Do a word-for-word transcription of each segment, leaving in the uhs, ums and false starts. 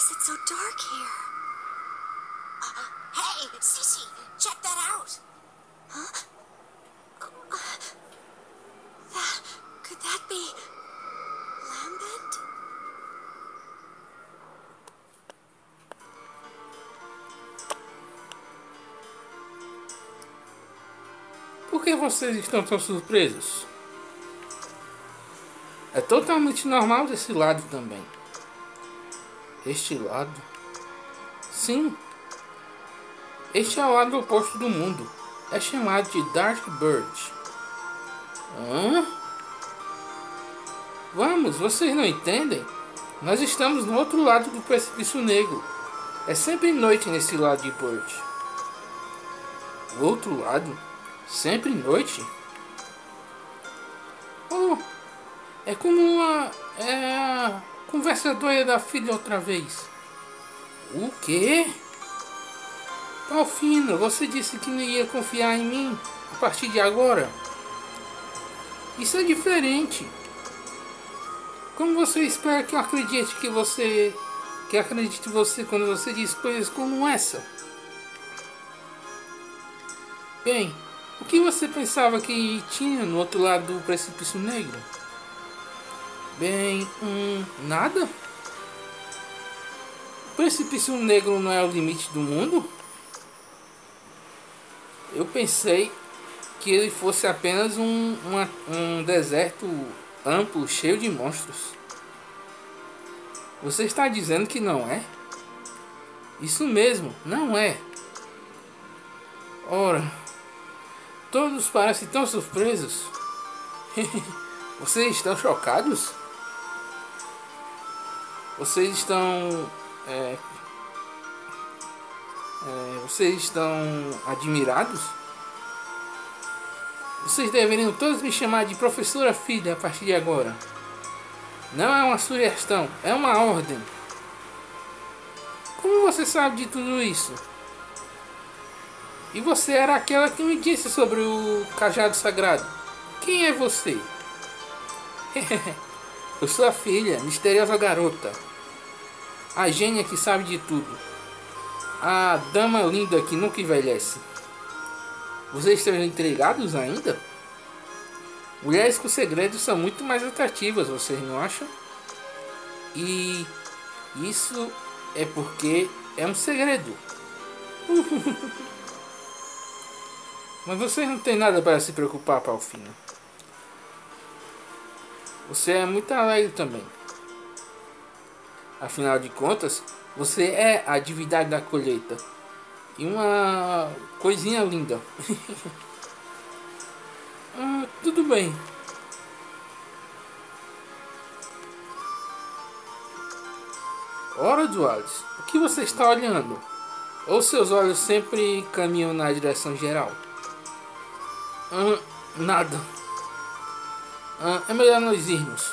is it so dark here? Uh, hey, Sissy, check that out. Huh? Uh, that... could that be... Lambent? Por que vocês estão tão surpresos? É totalmente normal desse lado também. Este lado? Sim. Este é o lado oposto do mundo. É chamado de Dark Bird. Hã? Vamos, vocês não entendem? Nós estamos no outro lado do precipício negro. É sempre noite nesse lado de Bird. O outro lado? Sempre noite? Oh, é como a, é a conversadora da filha outra vez. O quê? Palfino, você disse que não ia confiar em mim a partir de agora. Isso é diferente. Como você espera que eu acredite que você... Que acredite em você quando você diz coisas como essa? Bem, o que você pensava que tinha no outro lado do precipício negro? Bem, hum, nada? O precipício negro não é o limite do mundo? Eu pensei que ele fosse apenas um, uma, um deserto amplo, cheio de monstros. Você está dizendo que não é? Isso mesmo, não é. Ora, todos parecem tão surpresos. Vocês estão chocados? Vocês estão... É, é, vocês estão admirados? Vocês deveriam todos me chamar de professora filha a partir de agora. Não é uma sugestão, é uma ordem. Como você sabe de tudo isso? E você era aquela que me disse sobre o cajado sagrado. Quem é você? Eu sou a filha, misteriosa garota. A gênia que sabe de tudo. A dama linda que nunca envelhece. Vocês estão intrigados ainda? Mulheres com segredos são muito mais atrativas, vocês não acham? E isso é porque é um segredo. Mas vocês não têm nada para se preocupar, Palfino. Você é muito alegre também. Afinal de contas, você é a divindade da colheita. E uma coisinha linda. Ah, tudo bem. Ora, Duales, o que você está olhando? Ou seus olhos sempre caminham na direção geral? Ah, nada. Ah, é melhor nós irmos.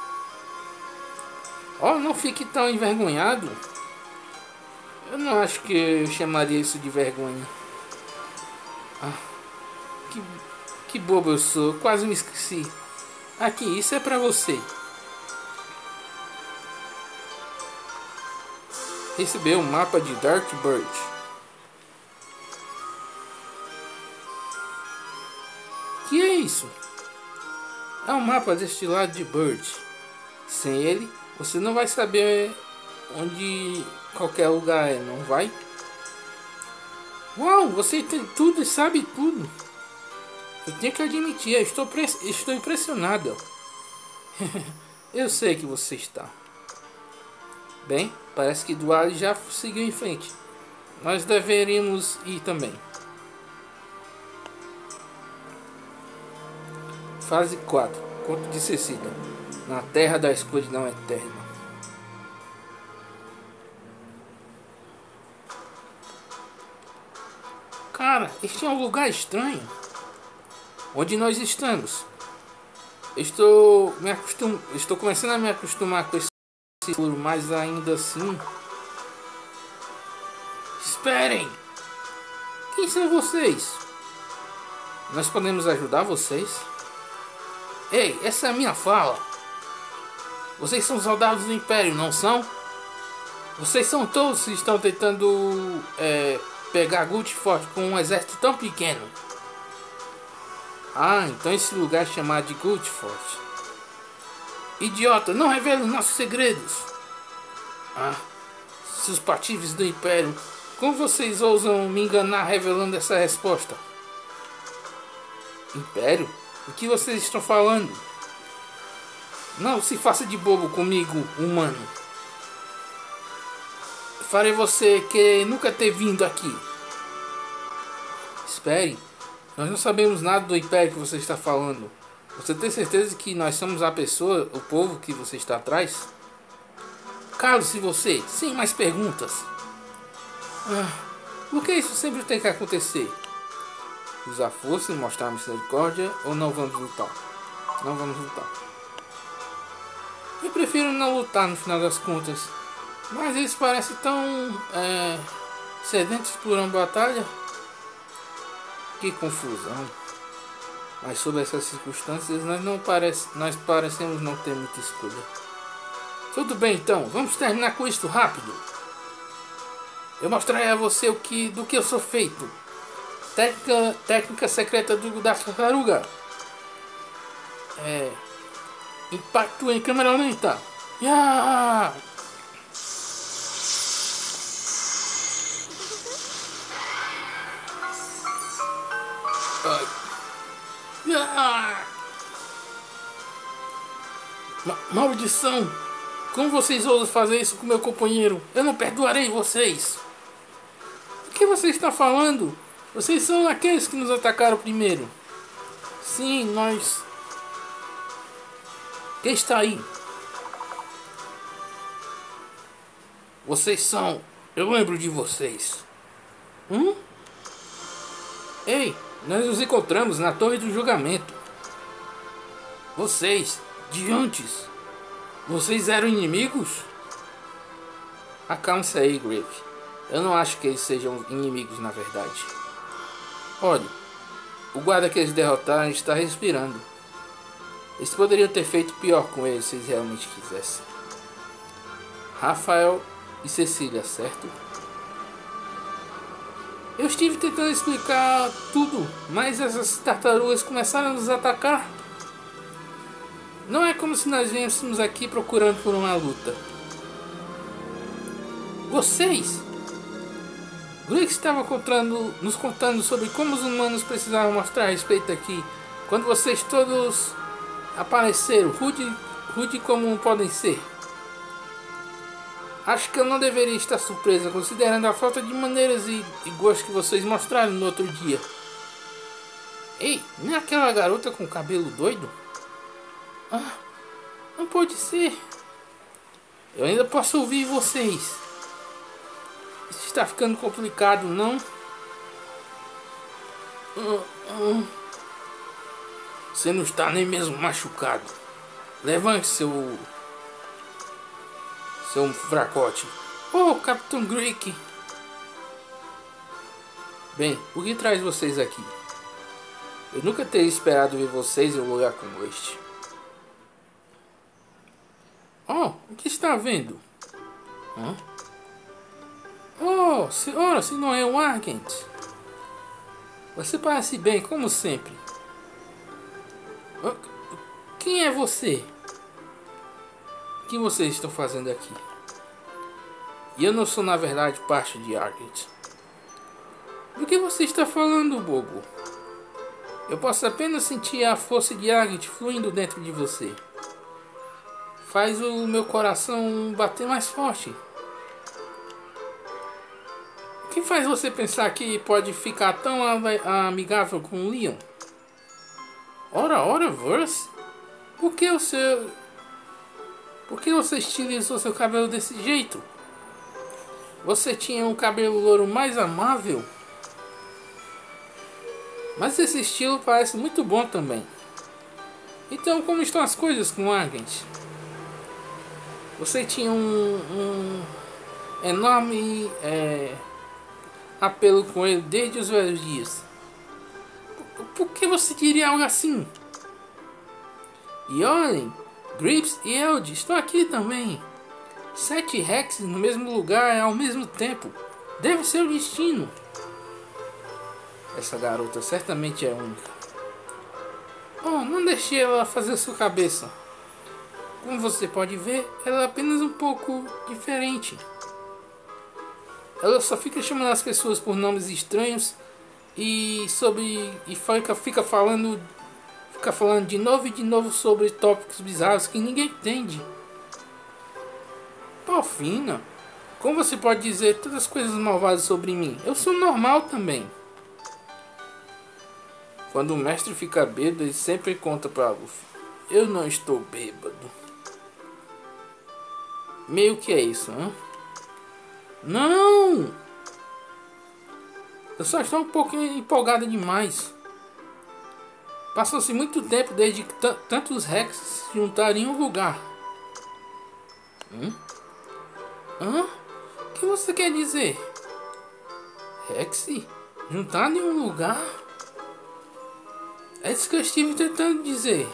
Oh, não fique tão envergonhado. Eu não acho que eu chamaria isso de vergonha. Ah, que, que bobo eu sou. Quase me esqueci. Aqui, isso é pra você. Recebeu um mapa de Dark Bird. Que é isso? É um mapa deste lado de Bird. Sem ele, você não vai saber onde qualquer lugar é, não vai? Uau, você tem tudo e sabe tudo. Eu tenho que admitir, eu estou, estou impressionado. Eu sei que você está. Bem, parece que Duale já seguiu em frente. Nós deveríamos ir também. Fase quatro. Conto de Cecília. Na Terra da Escuridão Eterna. Cara, este é um lugar estranho. Onde nós estamos? Estou me acostum... Estou começando a me acostumar com esse escuro, mas ainda assim... Esperem! Quem são vocês? Nós podemos ajudar vocês? Ei, essa é a minha fala. Vocês são soldados do Império, não são? Vocês são todos que estão tentando é, pegar Guildford com um exército tão pequeno. Ah, então esse lugar é chamado de Guildford. Idiota, não revele nossos segredos. Ah, seus patifes do Império, como vocês ousam me enganar revelando essa resposta? Império? O que vocês estão falando? Não se faça de bobo comigo, humano. Farei você que nunca ter vindo aqui. Espere, nós não sabemos nada do Império que você está falando. Você tem certeza que nós somos a pessoa, o povo que você está atrás? Cale-se você, sem mais perguntas. Ah, por que isso sempre tem que acontecer? Usar força e mostrar misericórdia ou não vamos lutar? Não vamos lutar. Eu prefiro não lutar no final das contas. Mas eles parecem tão é, sedentos por uma batalha. Que confusão. Mas sob essas circunstâncias nós não parece, nós parecemos não ter muita escolha. Tudo bem então, vamos terminar com isto rápido. Eu mostrarei a você o que, do que eu sou feito. Técnica, técnica secreta do, da tartaruga. É, impacto em câmera lenta. Yeah! Ai. Ah! Ma maldição! Como vocês ousam fazer isso com meu companheiro? Eu não perdoarei vocês! O que você está falando? Vocês são aqueles que nos atacaram primeiro. Sim, nós... Quem está aí? Vocês são... Eu lembro de vocês. Hum? Ei, nós nos encontramos na Torre do Julgamento. Vocês, de antes, vocês eram inimigos? Acalme-se aí, Grave. Eu não acho que eles sejam inimigos na verdade. Olha, o guarda que eles derrotaram está respirando. Eles poderiam ter feito pior com ele se eles realmente quisessem. Rafael e Cecília, certo? Eu estive tentando explicar tudo, mas essas tartarugas começaram a nos atacar. Não é como se nós viéssemos aqui procurando por uma luta. Vocês? Greg estava contando, nos contando sobre como os humanos precisavam mostrar respeito aqui, quando vocês todos apareceram, rude, rude como podem ser. Acho que eu não deveria estar surpresa, considerando a falta de maneiras e, e gosto que vocês mostraram no outro dia. Ei, não é aquela garota com cabelo doido? Ah, não pode ser. Eu ainda posso ouvir vocês. Isso está ficando complicado, não? Hum, hum. Você não está nem mesmo machucado. Levante seu... Seu fracote. Oh, Capitão Greek. Bem, o que traz vocês aqui? Eu nunca teria esperado ver vocês em um lugar como este. Oh, o que está vendo? Hã? Oh, senhora, se não é um Argent. Você parece bem, como sempre. Oh, quem é você? O que vocês estão fazendo aqui? E eu não sou na verdade parte de Argent. Do que você está falando, bobo? Eu posso apenas sentir a força de Argent fluindo dentro de você. Faz o meu coração bater mais forte. O que faz você pensar que pode ficar tão amigável com o Leon? Ora, ora, Verse? Por que o seu... Por que você estilizou seu cabelo desse jeito? Você tinha um cabelo louro mais amável? Mas esse estilo parece muito bom também. Então, como estão as coisas com Argent? Você tinha um, um enorme é, apelo com ele desde os velhos dias. Por, por que você diria algo assim? E olhem, Grips e Eld estão aqui também. Sete Rex no mesmo lugar ao mesmo tempo. Deve ser o destino. Essa garota certamente é única. Oh, não deixe ela fazer sua cabeça. Como você pode ver, ela é apenas um pouco diferente. Ela só fica chamando as pessoas por nomes estranhos e sobre e fica, fica falando fica falando de novo e de novo sobre tópicos bizarros que ninguém entende. Porfina, como você pode dizer todas as coisas malvadas sobre mim? Eu sou normal também. Quando o mestre fica bêbado, ele sempre conta para Luffy: eu não estou bêbado. Meio que é isso, hein? Não! Eu só estou um pouco empolgada demais. Passou-se muito tempo desde que tantos Rex se juntaram em um lugar. Hum? Hã? O que você quer dizer? Rex? Juntar em um lugar? É isso que eu estive tentando dizer.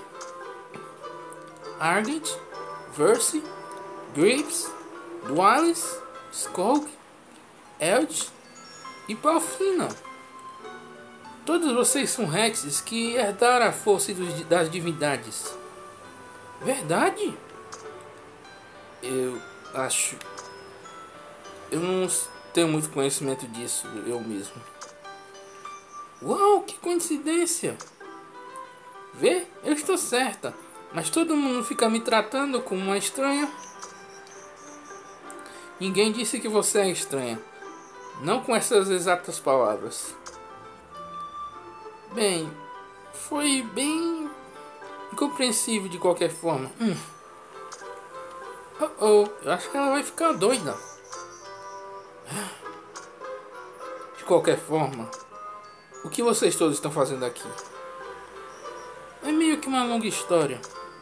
Argent, Verse, Grips, Dwallis, Skulk, Eld e Palfina. Todos vocês são Rexes que herdaram a força dos, das divindades. Verdade? Eu acho... Eu não tenho muito conhecimento disso, eu mesmo. Uau, que coincidência! Vê, eu estou certa, mas todo mundo fica me tratando como uma estranha. Ninguém disse que você é estranha. Não com essas exatas palavras. Bem, foi bem incompreensível de qualquer forma. Hum. Oh, oh, eu acho que ela vai ficar doida. De qualquer forma, o que vocês todos estão fazendo aqui? É meio que uma longa história.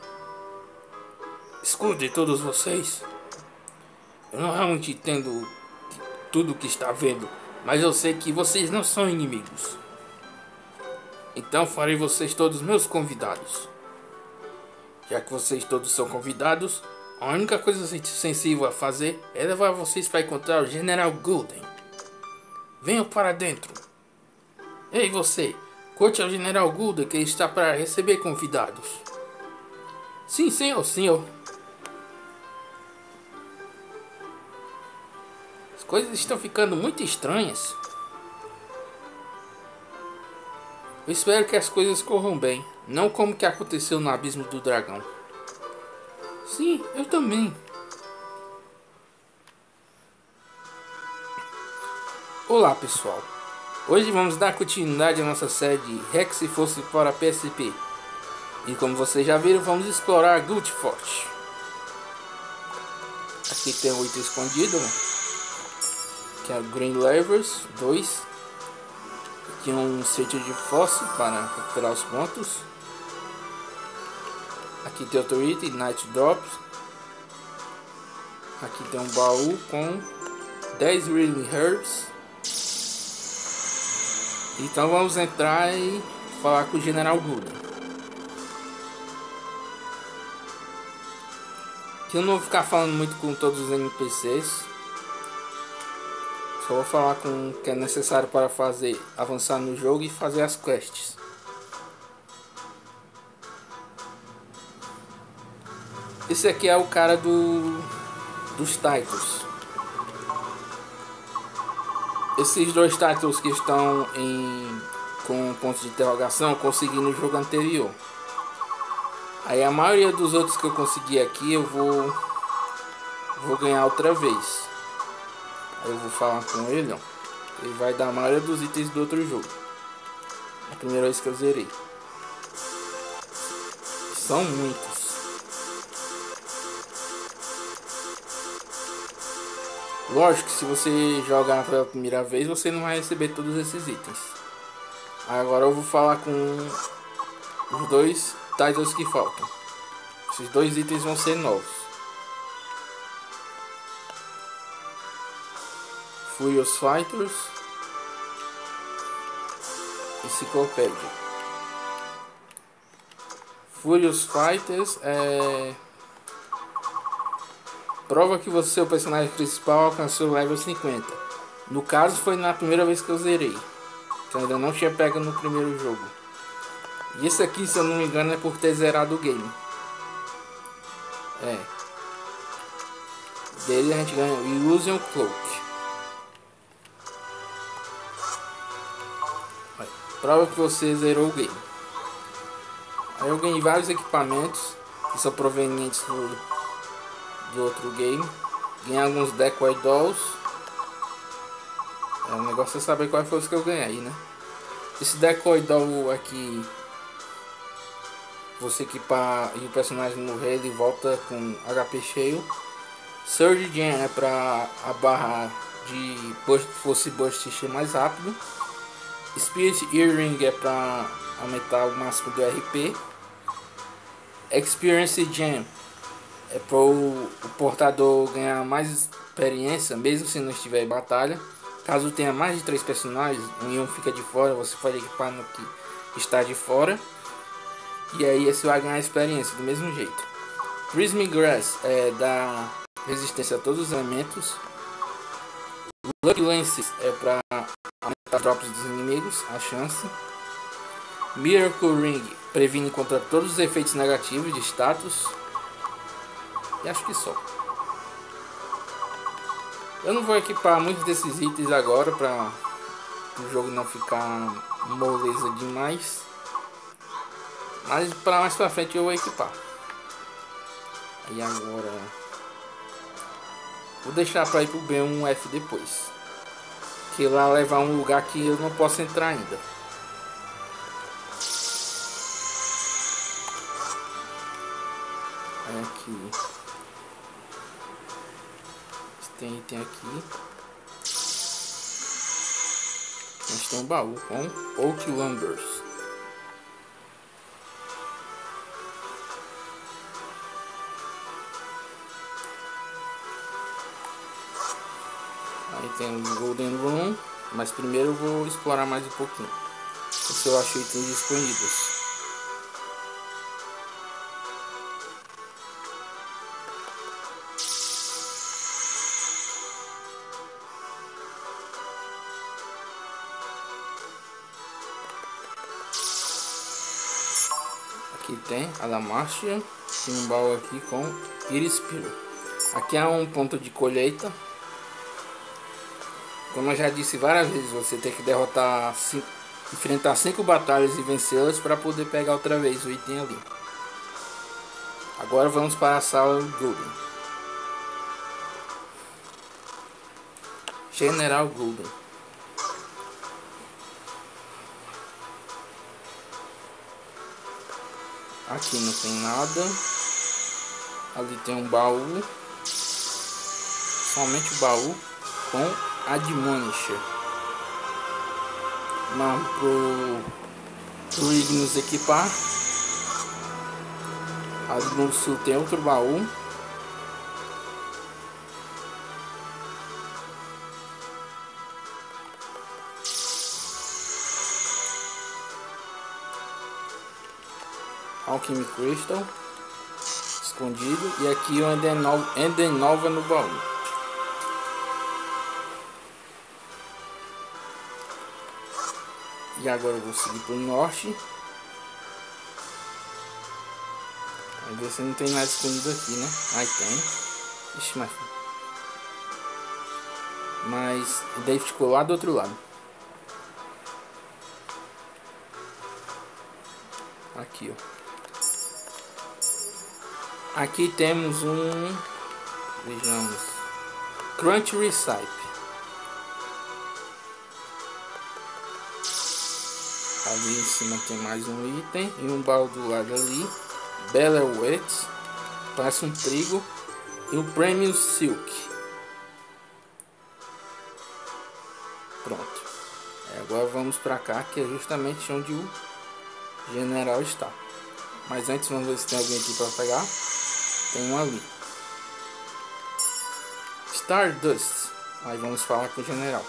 Escutem todos vocês. Eu não realmente entendo tudo o que está vendo, mas eu sei que vocês não são inimigos. Então farei vocês todos meus convidados. Já que vocês todos são convidados, a única coisa sensível a fazer é levar vocês para encontrar o General Golden. Venham para dentro. Ei você, conte ao General Golden que ele está para receber convidados. Sim, senhor, senhor. As coisas estão ficando muito estranhas. Eu espero que as coisas corram bem, não como que aconteceu no Abismo do Dragão. Sim, eu também. Olá pessoal, hoje vamos dar continuidade à nossa série de Rex se fosse para P S P. E como vocês já viram, vamos explorar Guldfort. Aqui tem um item escondido, que é o Green Levers dois. Aqui um sítio de fóssil para recuperar os pontos. Aqui tem outro item, Night Drops. Aqui tem um baú com dez Healing Herbs. Então vamos entrar e falar com o General Golden. Aqui eu não vou ficar falando muito com todos os N P Cs. Só vou falar com o que é necessário para fazer, avançar no jogo e fazer as quests. Esse aqui é o cara do dos titles. Esses dois titles que estão em com pontos de interrogação eu consegui no jogo anterior. Aí a maioria dos outros que eu consegui aqui eu vou vou ganhar outra vez. Aí eu vou falar com ele, ó. Ele vai dar a maioria dos itens do outro jogo. É a primeira vez que eu zerei. São muitos. Lógico que se você jogar pela primeira vez, você não vai receber todos esses itens. Agora eu vou falar com os dois titles que faltam. Esses dois itens vão ser novos. Furious Fighters. Enciclopédia. Furious Fighters é... Prova que você, o personagem principal, alcançou o level cinquenta. No caso, foi na primeira vez que eu zerei. Que eu ainda não tinha pego no primeiro jogo. E esse aqui, se eu não me engano, é por ter zerado o game. É. Dele a gente ganha o Illusion Cloak. Aí, prova que você zerou o game. Aí eu ganhei vários equipamentos que são provenientes do, do outro game. Ganhei alguns Decoy Dolls. É, o negócio é saber qual foi os que eu ganhei, né? Esse Decoy Doll aqui, você equipar e o personagem morrer, ele volta com H P cheio. Surge Gem é para a barra de burst, Force Burst ser mais rápido. Spirit Earring é para aumentar o máximo do R P. Experience Gem é para o, o portador ganhar mais experiência, mesmo se não estiver em batalha. Caso tenha mais de três personagens, um e um fica de fora, você pode equipar no que está de fora. E aí você vai ganhar experiência do mesmo jeito. Prism Grass é da resistência a todos os elementos. Lucky Lances é para aumentar drops dos inimigos, a chance. Miracle Ring previne contra todos os efeitos negativos de status. E acho que só. Eu não vou equipar muitos desses itens agora para o jogo não ficar moleza demais. Mas para mais pra frente eu vou equipar. E agora vou deixar para ir pro B um F depois. Que lá levar um lugar que eu não posso entrar ainda. É aqui. Tem item aqui. A gente tem um baú com Oak Lumbers. Aí tem o Golden Room. Mas primeiro eu vou explorar mais um pouquinho. Se eu achei itens disponíveis. Aqui tem a Lamartia, tem um baú aqui com Iris Piro. Aqui é um ponto de colheita. Como eu já disse várias vezes, você tem que derrotar, cinco, enfrentar cinco batalhas e vencê-las para poder pegar outra vez o item ali. Agora vamos para a sala Golden. General Golden. Aqui não tem nada. Ali tem um baú. Somente o baú com Admonisher. Vamos pro, pro Ignis equipar. Ali no sul tem outro baú. Alchemy Crystal escondido, e aqui o Ender Nova no baú. E agora eu vou seguir para o norte. Vamos ver se não tem nada escondido aqui, né? Aí tem. Ixi, mas... Mas daí ficou lá do outro lado. Aqui, ó. Aqui temos um, vejamos, Crunch Recipe. Ali em cima tem mais um item e um baú do lado ali. Bella Wet, parece um trigo, e o Premium Silk. Pronto. Agora vamos para cá, que é justamente onde o general está. Mas antes vamos ver se tem alguém aqui para pegar. Tem um ali. Stardust. Aí vamos falar com o general.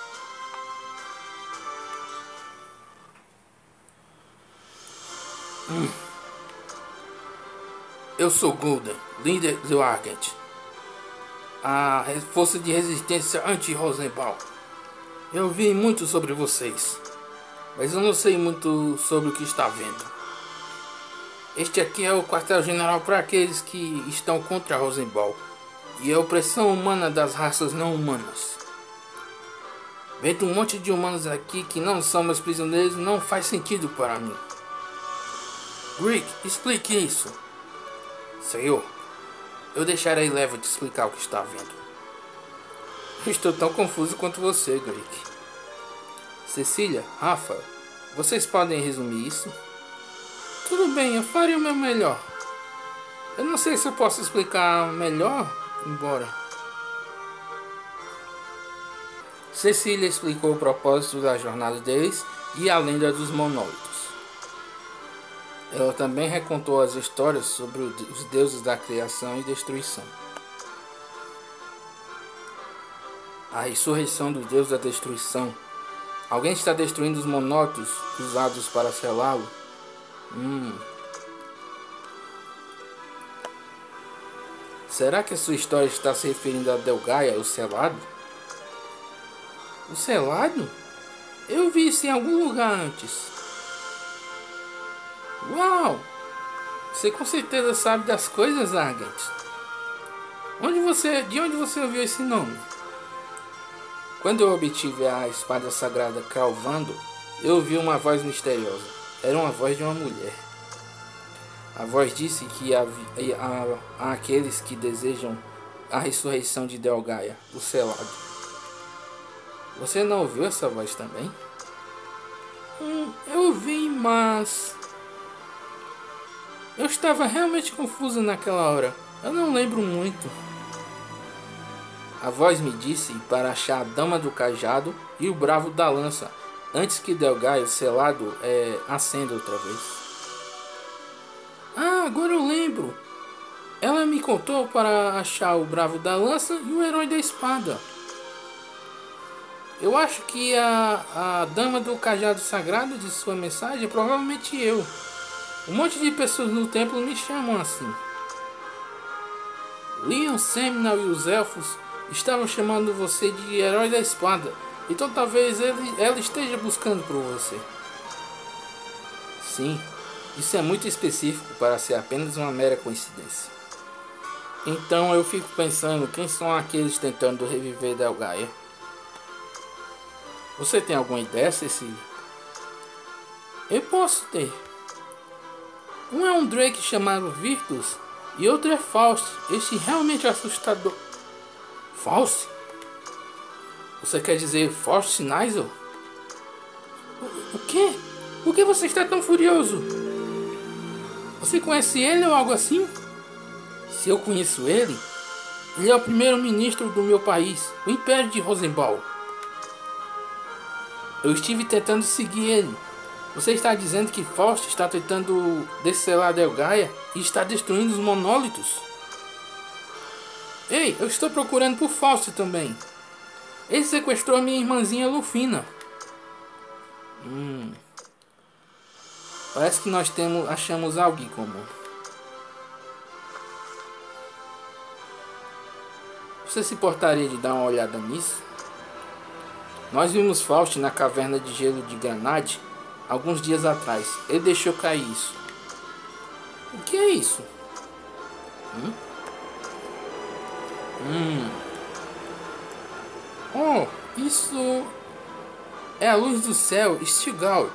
Hum. Eu sou Golden, líder do Argent. a força de resistência anti-Rosenbaum. Eu vi muito sobre vocês, mas eu não sei muito sobre o que está vendo. Este aqui é o quartel-general para aqueles que estão contra Rosenbaum e a opressão humana das raças não humanas. Vendo um monte de humanos aqui que não são meus prisioneiros não faz sentido para mim. Rick, explique isso. Senhor, eu deixarei Levitt explicar o que está vendo. Eu estou tão confuso quanto você, Rick. Cecília, Rafa, vocês podem resumir isso? Tudo bem, eu farei o meu melhor. Eu não sei se eu posso explicar melhor, embora... Cecília explicou o propósito da jornada deles e a lenda dos monólitos. Ela também recontou as histórias sobre os deuses da criação e destruição. A ressurreição do deus da destruição. Alguém está destruindo os monólitos usados para selá-lo? Hum. Será que a sua história está se referindo a Delgaia, o selado? O selado? Eu vi isso em algum lugar antes. Uau! Você com certeza sabe das coisas, Argent. Onde você, de onde você ouviu esse nome? Quando eu obtive a espada sagrada Calvando, eu ouvi uma voz misteriosa. Era uma voz de uma mulher. A voz disse que havia a, a aqueles que desejam a ressurreição de Delgaia, o selado. Você não ouviu essa voz também? Hum, eu ouvi, mas... Eu estava realmente confuso naquela hora. Eu não lembro muito. A voz me disse para achar a Dama do Cajado e o Bravo da Lança, antes que Delgaia, o selado, é, acenda outra vez. Ah, agora eu lembro. Ela me contou para achar o Bravo da Lança e o Herói da Espada. Eu acho que a, a Dama do Cajado Sagrado de sua mensagem é provavelmente eu. Um monte de pessoas no templo me chamam assim. Leon, Seminal e os Elfos estavam chamando você de Herói da Espada. Então talvez ele, ela esteja buscando por você. Sim, isso é muito específico para ser apenas uma mera coincidência. Então eu fico pensando, quem são aqueles tentando reviver Delgaia? Você tem alguma ideia, Cecília? Eu posso ter. Um é um Drake chamado Virtus e outro é Faust. Este realmente é assustador. Faust? Você quer dizer Faust Nigel? O, o quê? Por que você está tão furioso? Você conhece ele ou algo assim? Se eu conheço ele, ele é o primeiro-ministro do meu país, o Império de Rosenbaum. Eu estive tentando seguir ele. Você está dizendo que Faust está tentando descelar Delgaia e está destruindo os monólitos? Ei, eu estou procurando por Faust também. Ele sequestrou a minha irmãzinha Lufina. Hum. Parece que nós temos, achamos algo em comum. Você se importaria de dar uma olhada nisso? Nós vimos Faust na caverna de gelo de Granade alguns dias atrás. Ele deixou cair isso. O que é isso? Hum? Hum. Oh, isso é a luz do céu, Stilgald.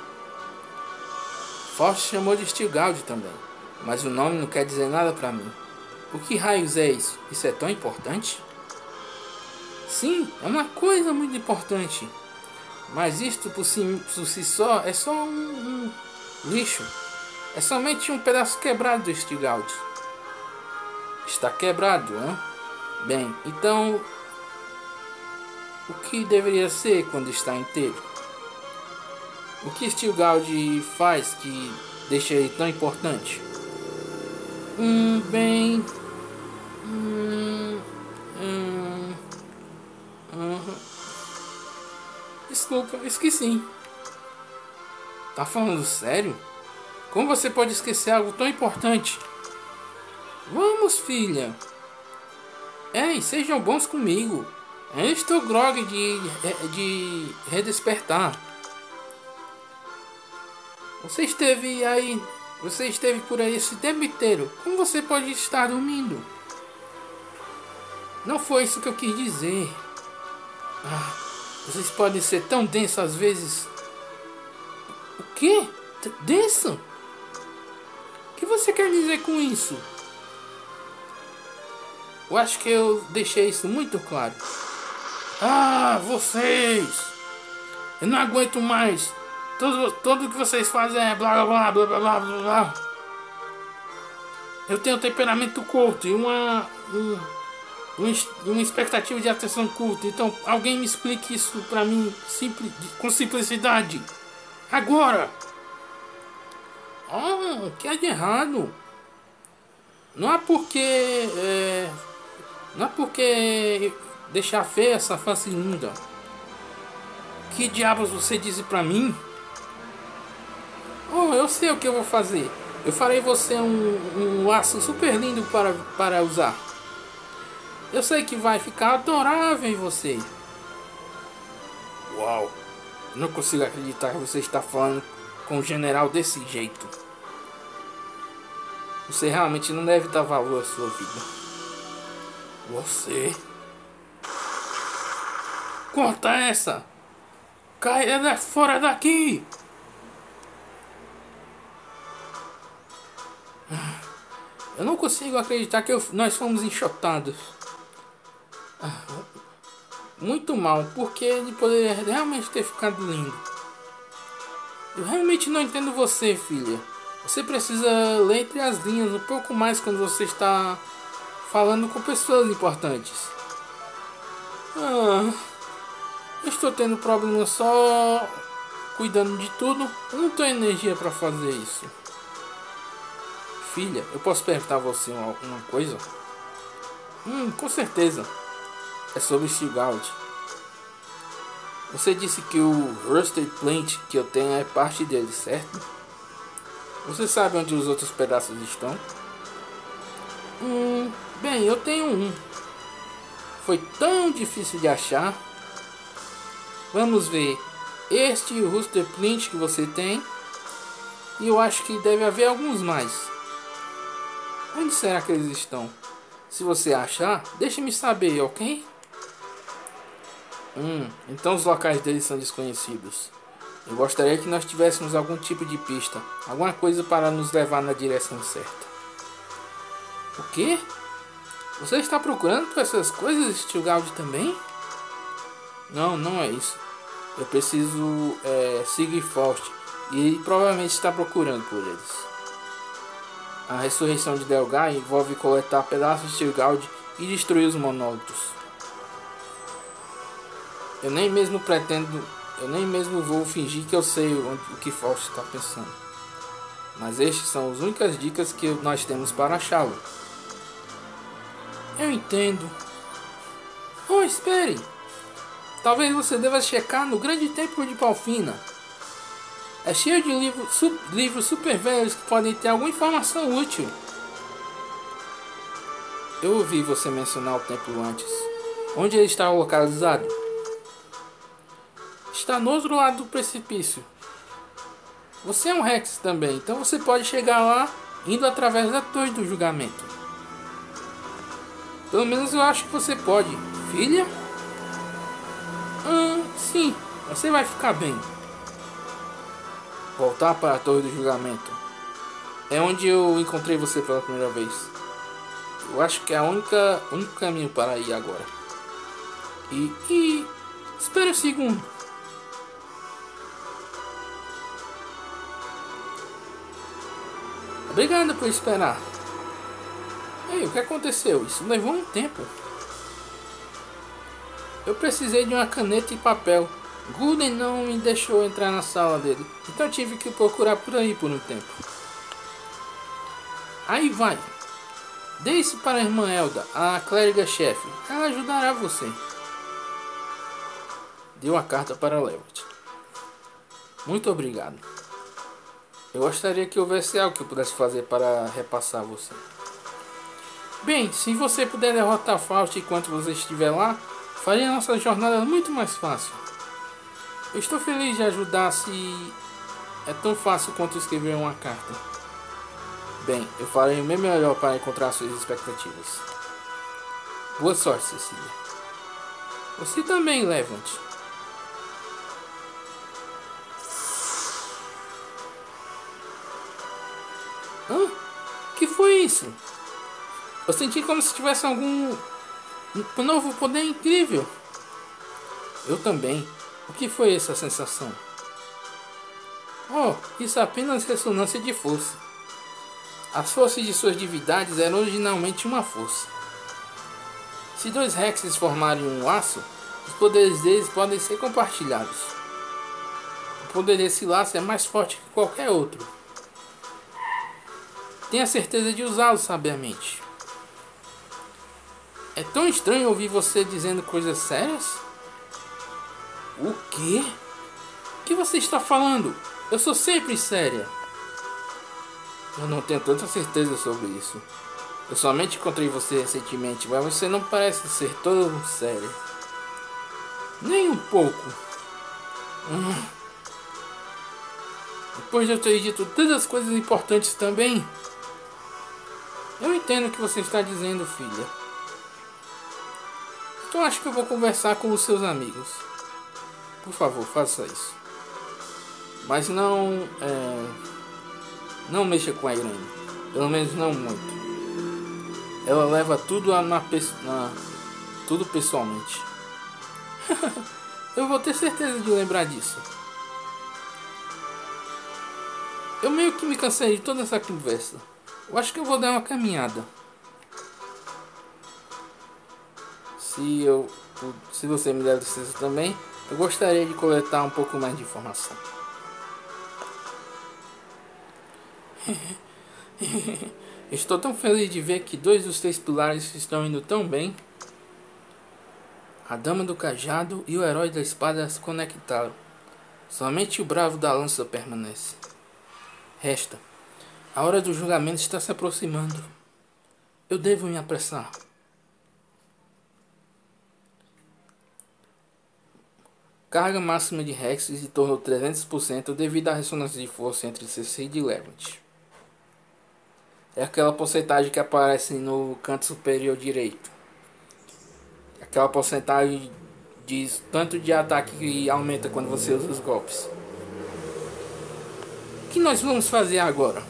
Faust chamou de Stilgald também, mas o nome não quer dizer nada pra mim. O que raios é isso? Isso é tão importante? Sim, é uma coisa muito importante. Mas isto por si, por si só é só um, um lixo. É somente um pedaço quebrado do Stilgald. Está quebrado, né? Bem, então o que deveria ser quando está inteiro? O que Stilgald faz que deixa ele tão importante? Hum, bem... Hum... Hum... Uhum. Desculpa, esqueci. Tá falando sério? Como você pode esquecer algo tão importante? Vamos, filha. Ei, sejam bons comigo. Eu estou grogue de, de redespertar. Você esteve aí. Você esteve por aí esse tempo inteiro. Como você pode estar dormindo? Não foi isso que eu quis dizer. Ah, vocês podem ser tão densos às vezes. O quê? Denso? O que você quer dizer com isso? Eu acho que eu deixei isso muito claro. Ah, vocês! Eu não aguento mais. Tudo, tudo que vocês fazem é blá blá blá blá blá blá blá. Eu tenho um temperamento curto e uma, um, um, uma expectativa de atenção curta. Então alguém me explique isso pra mim simples, com simplicidade. Agora! Ah, o que é de errado? Não há porque... É, não há porque deixar feia essa face linda. Que diabos você disse pra mim? Oh, eu sei o que eu vou fazer. Eu farei você um, um laço super lindo para, para usar. Eu sei que vai ficar adorável em você. Uau! Não consigo acreditar que você está falando com o general desse jeito. Você realmente não deve dar valor à sua vida. Você... Corta essa! Caia fora daqui! Eu não consigo acreditar que eu, nós fomos enxotados. Muito mal, porque ele poderia realmente ter ficado lindo. Eu realmente não entendo você, filha. Você precisa ler entre as linhas um pouco mais quando você está falando com pessoas importantes. Ah, eu estou tendo problema só cuidando de tudo. Eu não tenho energia para fazer isso. Filha, eu posso perguntar a você uma, uma coisa? Hum, com certeza. É sobre Stilgard. Você disse que o Rusted Plant que eu tenho é parte dele, certo? Você sabe onde os outros pedaços estão? Hum, bem, eu tenho um. Foi tão difícil de achar. Vamos ver. Este Rusted Plant que você tem. E eu acho que deve haver alguns mais. Onde será que eles estão? Se você achar, deixe-me saber, ok? Hum, então os locais deles são desconhecidos. Eu gostaria que nós tivéssemos algum tipo de pista, alguma coisa para nos levar na direção certa. O quê? Você está procurando por essas coisas, Stilgard, também? Não, não é isso. Eu preciso é, seguir forte e ele provavelmente está procurando por eles. A ressurreição de Delgar envolve coletar pedaços de Stilgard e destruir os monólitos. Eu nem mesmo pretendo, eu nem mesmo vou fingir que eu sei onde, o que Faust está pensando. Mas estes são as únicas dicas que nós temos para achá-lo. Eu entendo. Oh, espere! Talvez você deva checar no grande templo de Palfina. É cheio de livros, su, livros super velhos que podem ter alguma informação útil. Eu ouvi você mencionar o templo antes. Onde ele está localizado? Está no outro lado do precipício. Você é um Rex também, então você pode chegar lá indo através da torre do julgamento. Pelo menos eu acho que você pode. Filha? Hum, sim, você vai ficar bem. Voltar para a torre do julgamento. É onde eu encontrei você pela primeira vez. Eu acho que é a única, único caminho para ir agora. E... e... espere um segundo. Obrigado por esperar. Ei, o que aconteceu? Isso levou um tempo. Eu precisei de uma caneta e papel. Gulden não me deixou entrar na sala dele, então eu tive que procurar por aí por um tempo. Aí vai. Dê isso para a irmã Elda, a clériga-chefe. Ela ajudará você. Deu a carta para Levert. Muito obrigado. Eu gostaria que houvesse algo que eu pudesse fazer para repassar a você. Bem, se você puder derrotar Faust enquanto você estiver lá, faria a nossa jornada muito mais fácil. Eu estou feliz de ajudar se é tão fácil quanto escrever uma carta. Bem, eu farei o meu melhor para encontrar suas expectativas. Boa sorte, Cecília. Você também, Levante. Hã? Que foi isso? Eu senti como se tivesse algum um novo poder incrível. Eu também. O que foi essa sensação? Oh, isso é apenas ressonância de força. As forças de suas divindades eram originalmente uma força. Se dois Rexes formarem um laço, os poderes deles podem ser compartilhados. O poder desse laço é mais forte que qualquer outro. Tenha certeza de usá-lo sabiamente. É tão estranho ouvir você dizendo coisas sérias. O quê? O que você está falando? Eu sou sempre séria. Eu não tenho tanta certeza sobre isso. Eu somente encontrei você recentemente, mas você não parece ser todo sério. Nem um pouco. Hum. Depois de eu ter dito todas as coisas importantes também. Eu entendo o que você está dizendo, filha. Então acho que eu vou conversar com os seus amigos. Por favor, faça isso. Mas não... É, não mexa com a Irene. Pelo menos não muito. Ela leva tudo a na, na tudo pessoalmente. Eu vou ter certeza de lembrar disso. Eu meio que me cansei de toda essa conversa. Eu acho que eu vou dar uma caminhada. Se eu, se você me der licença também, eu gostaria de coletar um pouco mais de informação. Estou tão feliz de ver que dois dos três pilares estão indo tão bem. A Dama do Cajado e o Herói da Espada se conectaram. Somente o Bravo da Lança permanece. Resta. A hora do julgamento está se aproximando. Eu devo me apressar. Carga máxima de Rexes de torno de trezentos por cento devido à ressonância de força entre Cecília e Levante. É aquela porcentagem que aparece no canto superior direito. Aquela porcentagem diz tanto de ataque que aumenta quando você usa os golpes. O que nós vamos fazer agora?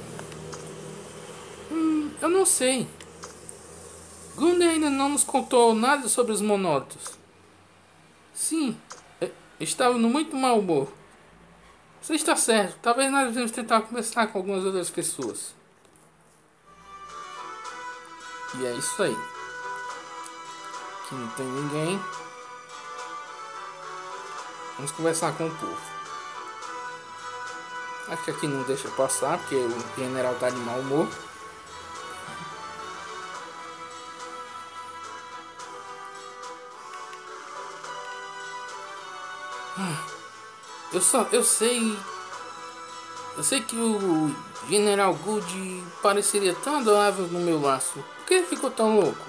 Hum, eu não sei. Gunder ainda não nos contou nada sobre os monólitos. Sim, estava no muito mau humor. Você está certo. Talvez nós devemos tentar conversar com algumas outras pessoas. E é isso aí. Aqui não tem ninguém. Vamos conversar com o povo. Acho que aqui não deixa passar, porque o general está de mau humor. Eu só, eu sei, eu sei que o General Good pareceria tão adorável no meu laço. Por que ele ficou tão louco?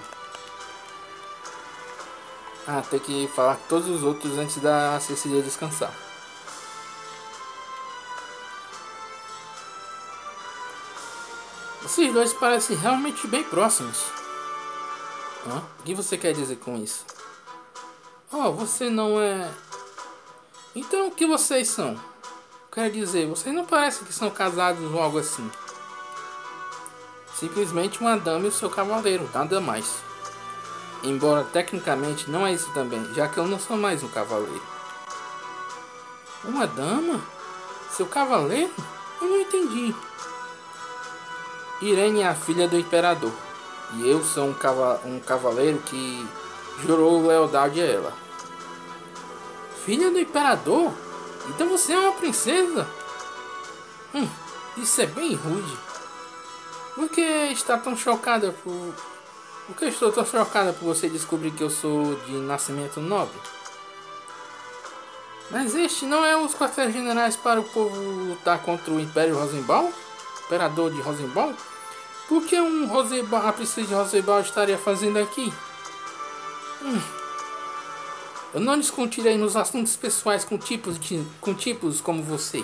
Ah, tem que falar com todos os outros antes da Cecília descansar. Esses dois parecem realmente bem próximos. Hã? O que você quer dizer com isso? Oh, você não é... Então o que vocês são? Quer dizer, vocês não parecem que são casados ou algo assim. Simplesmente uma dama e o seu cavaleiro, nada mais. Embora tecnicamente não é isso também, já que eu não sou mais um cavaleiro. Uma dama? Seu cavaleiro? Eu não entendi. Irene é a filha do imperador. E eu sou um, cava um cavaleiro que jurou lealdade a ela. Filha do imperador? Então você é uma princesa? Hum, isso é bem rude. Por que está tão chocada por... Por que estou tão chocada por você descobrir que eu sou de nascimento nobre? Mas este não é os quartéis generais para o povo lutar contra o Império Rosenbaum? Imperador de Rosenbaum? Por que um Rosebal, a princesa de Rosebal estaria fazendo aqui? Hum. Eu não discutirei nos assuntos pessoais com tipos, de, com tipos como você.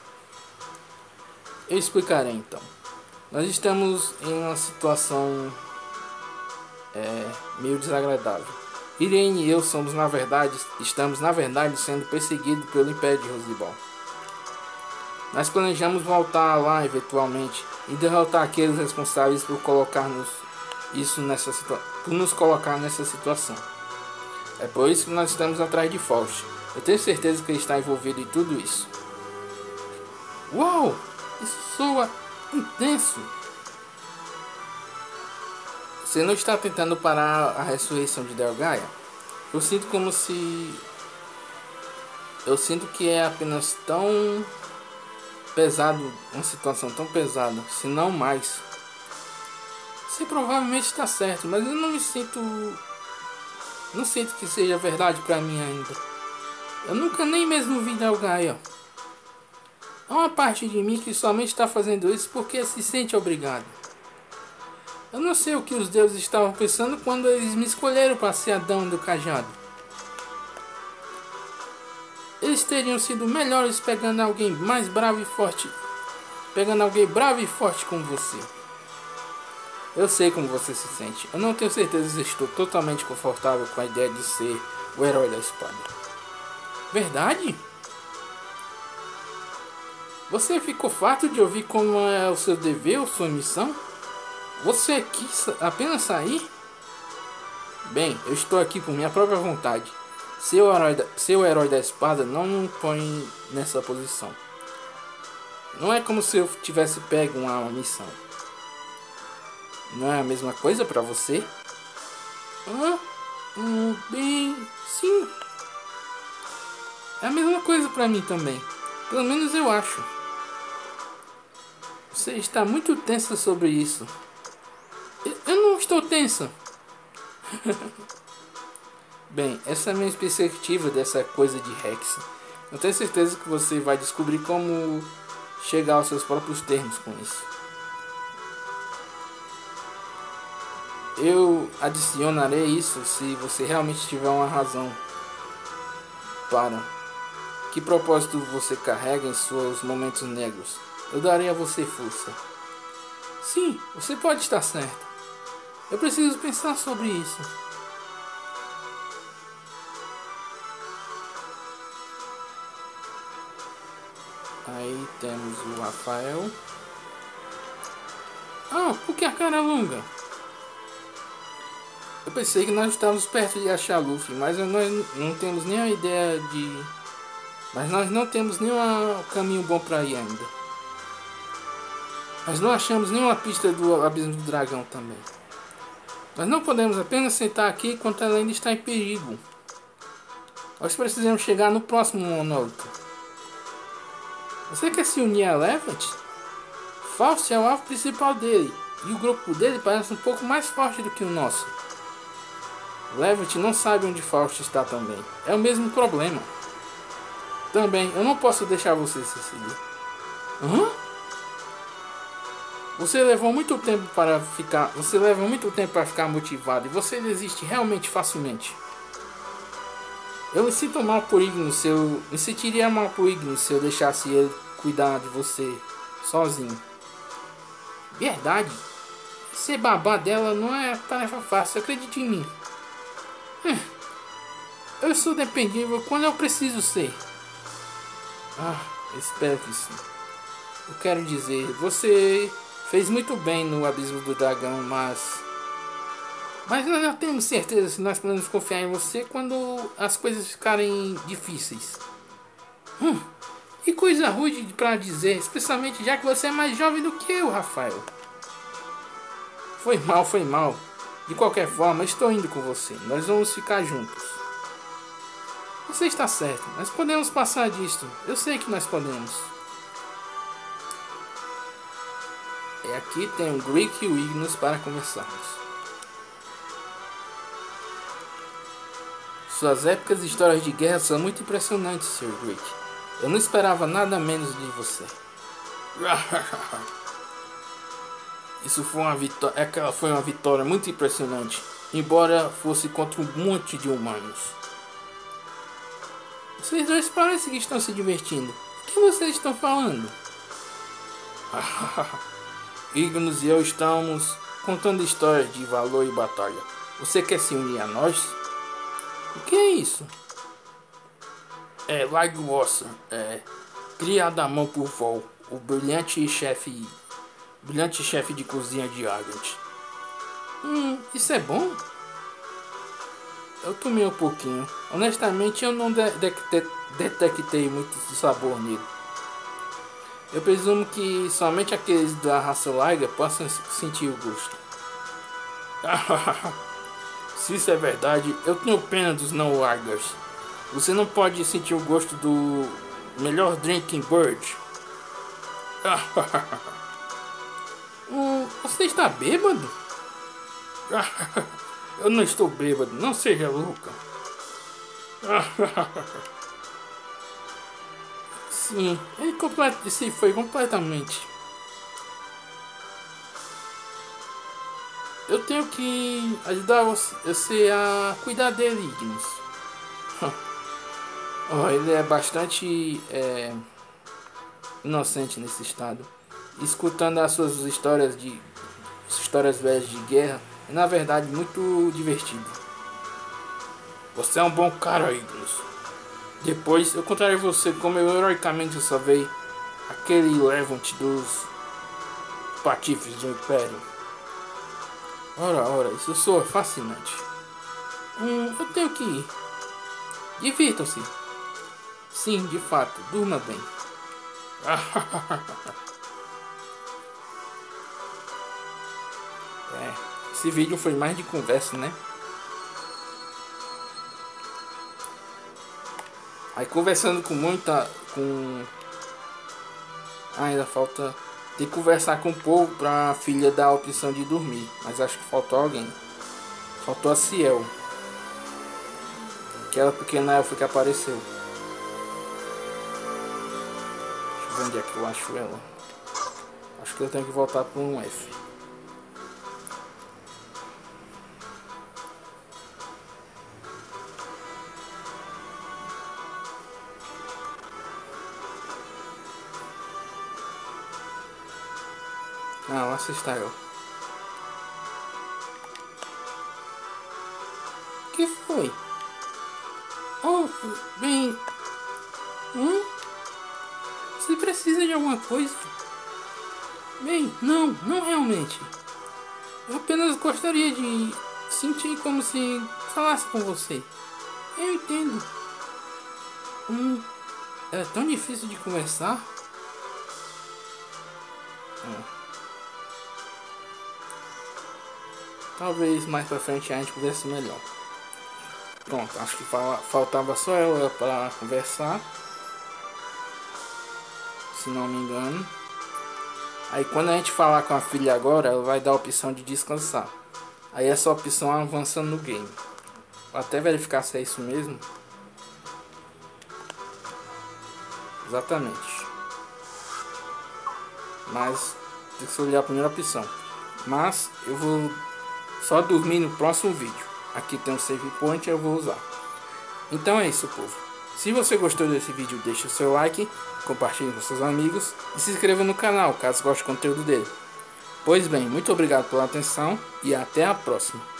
Eu explicarei então. Nós estamos em uma situação é, meio desagradável. Irene e eu somos na verdade, estamos na verdade sendo perseguidos pelo Império de Rosebal. Nós planejamos voltar lá eventualmente e derrotar aqueles responsáveis por colocar-nos isso nessa situação, por nos colocar nessa situação. É por isso que nós estamos atrás de Faust. Eu tenho certeza que ele está envolvido em tudo isso. Uau! Isso soa intenso. Você não está tentando parar a ressurreição de Delgaia? Eu sinto como se... Eu sinto que é apenas tão pesado, uma situação tão pesada, se não mais. Você provavelmente está certo, mas eu não me sinto... Não sinto que seja verdade para mim ainda. Eu nunca nem mesmo vi Delgaia. Há uma parte de mim que somente está fazendo isso porque se sente obrigado. Eu não sei o que os deuses estavam pensando quando eles me escolheram para ser Adão do Cajado. Eles teriam sido melhores pegando alguém mais bravo e forte. Pegando alguém bravo e forte como você. Eu sei como você se sente. Eu não tenho certeza se estou totalmente confortável com a ideia de ser o herói da espada. Verdade? Você ficou farto de ouvir como é o seu dever ou sua missão? Você quis apenas sair? Bem, eu estou aqui por minha própria vontade. Ser o herói da, ser o herói da espada não me põe nessa posição. Não é como se eu tivesse pego uma missão. Não é a mesma coisa para você? Ah, hum, bem, sim. É a mesma coisa para mim também. Pelo menos eu acho. Você está muito tensa sobre isso. Eu, eu não estou tensa. Bem, essa é a minha perspectiva dessa coisa de Rex. Eu tenho certeza que você vai descobrir como chegar aos seus próprios termos com isso. Eu adicionarei isso se você realmente tiver uma razão para. Que propósito você carrega em seus momentos negros? Eu darei a você força. Sim, você pode estar certo. Eu preciso pensar sobre isso. Aí temos o Rafael. Ah, por que a cara longa? Eu pensei que nós estávamos perto de achar Luffy, mas nós não temos nem a ideia de... Mas nós não temos nenhum caminho bom para ir ainda. Nós não achamos nenhuma pista do Abismo do Dragão também. Nós não podemos apenas sentar aqui enquanto ela ainda está em perigo. Nós precisamos chegar no próximo monolito. Você quer se unir a Levant? Faust é o alvo principal dele. E o grupo dele parece um pouco mais forte do que o nosso. Levant não sabe onde Faust está também. É o mesmo problema. Também, eu não posso deixar você se seguir. Hã? Você levou muito tempo para ficar. Você leva muito tempo para ficar motivado e você desiste realmente facilmente. Eu me sinto mal por Ignis se eu. Me sentiria mal por Ignis se eu deixasse ele cuidar de você sozinho. Verdade. Ser babá dela não é tarefa fácil, acredite em mim. Hum, eu sou dependível quando eu preciso ser. Ah, espero que sim. Eu quero dizer, você fez muito bem no Abismo do Dragão, mas... Mas nós não temos certeza se nós podemos confiar em você quando as coisas ficarem difíceis. Hum, que coisa rude pra dizer, especialmente já que você é mais jovem do que eu, Rafael. Foi mal, foi mal. De qualquer forma, estou indo com você. Nós vamos ficar juntos. Você está certo. Nós podemos passar disto. Eu sei que nós podemos. E aqui tem o Greek e o Ignis para começarmos. Suas épicas histórias de guerra são muito impressionantes, senhor Greek. Eu não esperava nada menos de você. Isso foi uma vitória, aquela foi uma vitória muito impressionante, embora fosse contra um monte de humanos. Vocês dois parecem que estão se divertindo. O que vocês estão falando? Ignos e eu estamos contando histórias de valor e batalha. Você quer se unir a nós? O que é isso? É Lightwater, é criado à mão por Vol, o brilhante chefe, brilhante chefe de cozinha de Argent. Hum, isso é bom? Eu tomei um pouquinho. Honestamente, eu não de de detectei muito sabor nele. Eu presumo que somente aqueles da raça Liger possam sentir o gosto. Se isso é verdade, eu tenho pena dos não Ligers. Você não pode sentir o gosto do melhor Drinking Bird. hum, você está bêbado? Eu não estou bêbado, não seja louca. Sim, ele complet... se foi completamente. Eu tenho que ajudar você a cuidar dele, Ignis. Oh, ele é bastante é, inocente nesse estado. Escutando as suas histórias de histórias velhas de guerra é na verdade muito divertido. Você é um bom cara, Ignis. Depois eu contarei você como eu heroicamente salvei aquele Levant dos patifes do Império. Ora, ora, isso soa fascinante. Hum, eu tenho que ir. Divirtam-se. Sim, de fato, durma bem. É, esse vídeo foi mais de conversa, né? Aí conversando com muita... com ah, ainda falta... Tem que conversar com o povo pra a filha dar a opção de dormir. Mas acho que faltou alguém. Faltou a Ciel. Aquela pequena elfa que apareceu. Deixa eu ver onde é que eu acho ela. Acho que eu tenho que voltar para um F. Ah, lá está ela. O que foi? Oh, bem... Hum? Você precisa de alguma coisa? Bem, não, não realmente. Eu apenas gostaria de sentir como se falasse com você. Eu entendo. Hum, é tão difícil de conversar. Hum. Talvez mais pra frente a gente converse melhor. Pronto, acho que fala, faltava só ela para conversar, se não me engano. Aí quando a gente falar com a filha agora, ela vai dar a opção de descansar. Aí essa opção avançando no game. Vou até verificar se é isso mesmo. Exatamente. Mas tem que olhar a primeira opção. Mas eu vou só dormir no próximo vídeo. Aqui tem um save point, eu vou usar. Então é isso, povo. Se você gostou desse vídeo, deixe o seu like, compartilhe com seus amigos e se inscreva no canal, caso goste do conteúdo dele. Pois bem, muito obrigado pela atenção e até a próxima.